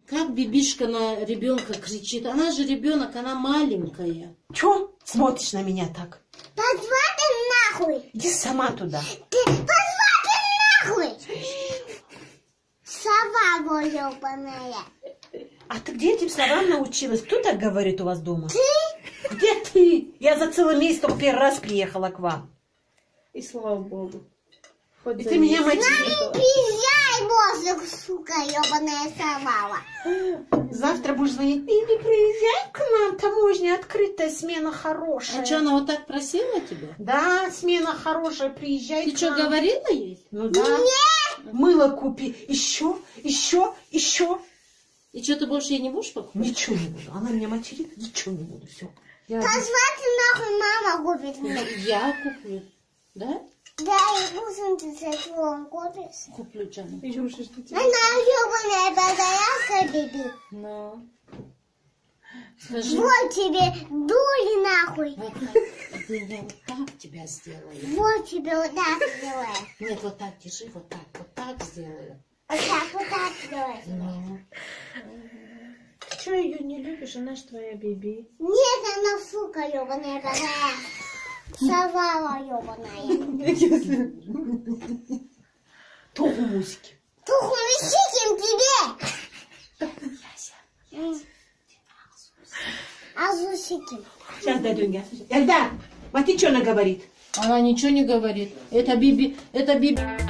Как бибишка на ребенка кричит. Она же ребенок, она маленькая. Чё смотришь на меня так? Посмотри нахуй. Иди сама туда. Ты посмотри нахуй. Сова ёбаная. А ты где этим словам научилась? Кто так говорит у вас дома? Ты? Где ты? Я за целый месяц только первый раз приехала к вам. И слава богу. Хоть И за ты меня месяц. материшь. Приезжай, воздух, сука, ёбаная совала. Завтра будешь звонить. Биби, приезжай к нам. Таможня открытая, смена хорошая. А что, она вот так просила тебя? Да, смена хорошая, приезжай Ты к что, нам. говорила ей? Ну да. Нет. Мыло купи. Еще. И что, ты больше ей не будешь покупать? Ничего не буду. Она меня материт, ничего не буду. Все. Посмотри нахуй, мама купит мне. Я куплю. Да? Да, и пусть ты с этим купишь. Куплю, Джана. Илюша, что тебе? Она ёбаная бадаляха, биби. Ну. Скажи. Вот тебе дури нахуй. Вот так. Я вот так тебя сделаю. Вот тебе вот так делаю. Нет, вот так держи, вот так сделаю. Вот так делаю. Ну. Ты что, ее не любишь? Она ж твоя Биби. Нет, она сука ёбаная бадаляха. Совала ёбаная. Тухмусики. Туху висиким тебе. Азусиким. Сейчас дойдем, я слышу. Эльдар, а ты что она говорит? Она ничего не говорит. Это Биби.